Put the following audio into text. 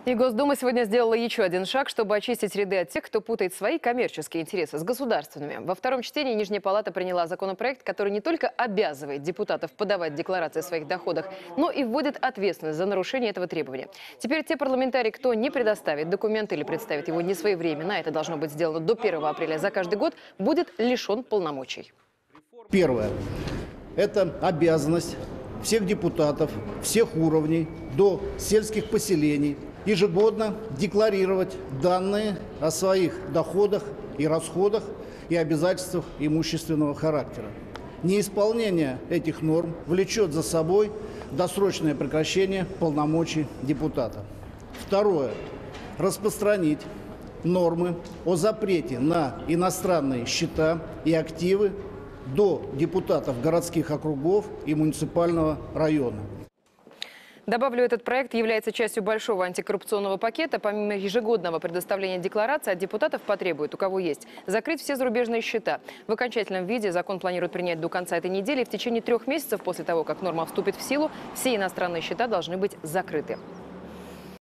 И Госдума сегодня сделала еще один шаг, чтобы очистить ряды от тех, кто путает свои коммерческие интересы с государственными. Во втором чтении Нижняя палата приняла законопроект, который не только обязывает депутатов подавать декларации о своих доходах, но и вводит ответственность за нарушение этого требования. Теперь те парламентарии, кто не предоставит документ или представит его не своевременно, это должно быть сделано до 1 апреля за каждый год, будет лишен полномочий. Первое. Это обязанность всех депутатов, всех уровней, до сельских поселений, ежегодно декларировать данные о своих доходах и расходах и обязательствах имущественного характера. Неисполнение этих норм влечет за собой досрочное прекращение полномочий депутата. Второе. Распространить нормы о запрете на иностранные счета и активы до депутатов городских округов и муниципального района. Добавлю, этот проект является частью большого антикоррупционного пакета. Помимо ежегодного предоставления декларации, от депутатов потребуют, у кого есть, закрыть все зарубежные счета. В окончательном виде закон планируют принять до конца этой недели. В течение 3 месяцев после того, как норма вступит в силу, все иностранные счета должны быть закрыты.